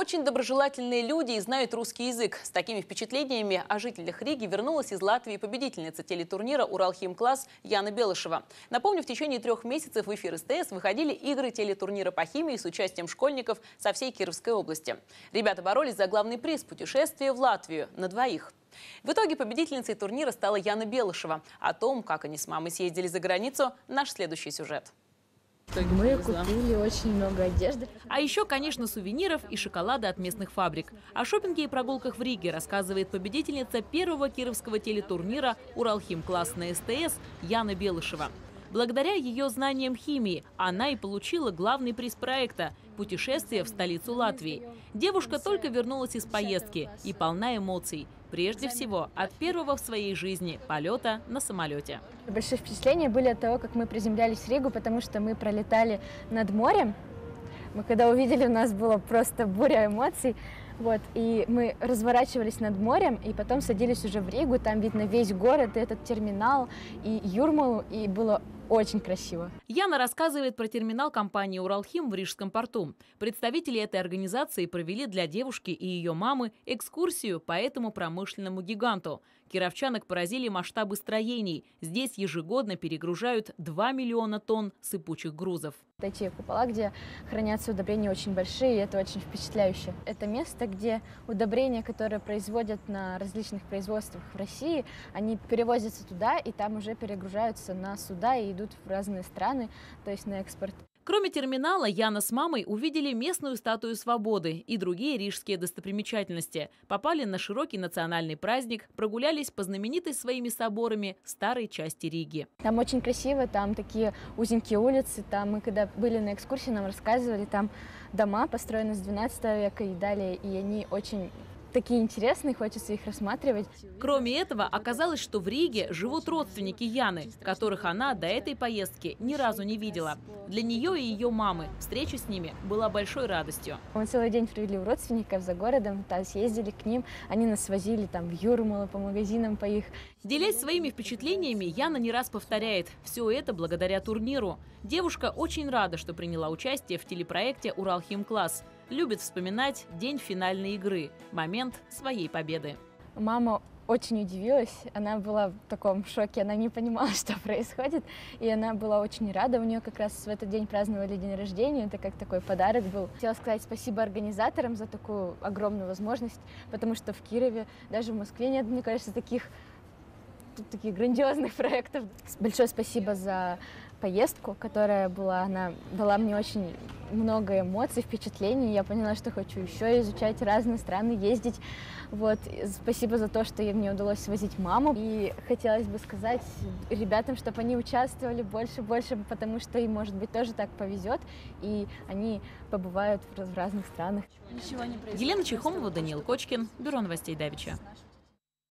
очень доброжелательные люди и знают русский язык. С такими впечатлениями о жителях Риги вернулась из Латвии победительница телетурнира «Уралхимкласс» Яна Белышева. Напомню, в течение 3 месяцев в эфир СТС выходили игры телетурнира по химии с участием школьников со всей Кировской области. Ребята боролись за главный приз – путешествие в Латвию на двоих. В итоге победительницей турнира стала Яна Белышева. О том, как они с мамой съездили за границу, наш следующий сюжет. Мы купили очень много одежды. А еще, конечно, сувениров и шоколада от местных фабрик. О шопинге и прогулках в Риге рассказывает победительница первого кировского телетурнира «Уралхимкласс» на СТС Яна Белышева. Благодаря ее знаниям химии она и получила главный приз проекта – путешествие в столицу Латвии. Девушка только вернулась из поездки и полна эмоций. Прежде всего, от первого в своей жизни полета на самолете. Большие впечатления были от того, как мы приземлялись в Ригу, потому что мы пролетали над морем. Мы когда увидели, у нас была просто буря эмоций. Вот, и мы разворачивались над морем, и потом садились уже в Ригу. Там видно весь город, и этот терминал, и Юрмалу, и было очень красиво. Яна рассказывает про терминал компании «Уралхим» в Рижском порту. Представители этой организации провели для девушки и ее мамы экскурсию по этому промышленному гиганту. Кировчанок поразили масштабы строений. Здесь ежегодно перегружают 2 миллиона тонн сыпучих грузов. Эти купола, где хранятся удобрения, очень большие, и это очень впечатляюще. Это место, где удобрения, которые производят на различных производствах в России, они перевозятся туда, и там уже перегружаются на суда и идут в разные страны, то есть на экспорт. Кроме терминала, Яна с мамой увидели местную статую свободы и другие рижские достопримечательности. Попали на широкий национальный праздник, прогулялись по знаменитой своими соборами старой части Риги. Там очень красиво, там такие узенькие улицы. Там мы когда были на экскурсии, нам рассказывали, там дома построены с 12 века и далее, и они очень такие интересные, хочется их рассматривать. Кроме этого, оказалось, что в Риге живут родственники Яны, которых она до этой поездки ни разу не видела. Для нее и ее мамы встреча с ними была большой радостью. Мы целый день провели у родственников за городом, там съездили к ним, они нас возили там в Юрмалу, по магазинам, по их. Делясь своими впечатлениями, Яна не раз повторяет: все это благодаря турниру. Девушка очень рада, что приняла участие в телепроекте «Уралхимкласс». Любит вспоминать день финальной игры, момент своей победы. Мама очень удивилась, она была в таком шоке, она не понимала, что происходит, и она была очень рада. У нее как раз в этот день праздновали день рождения, это как такой подарок был. Хотела сказать спасибо организаторам за такую огромную возможность, потому что в Кирове, даже в Москве нет, мне кажется, таких грандиозных проектов. Большое спасибо за поездку, которая была, она дала мне очень много эмоций, впечатлений. Я поняла, что хочу еще изучать разные страны, ездить. Вот. Спасибо за то, что мне удалось свозить маму. И хотелось бы сказать ребятам, чтобы они участвовали больше, потому что им, может быть, тоже так повезет, и они побывают в разных странах. Елена Чехомова, Даниил Кочкин, Бюро новостей Давича.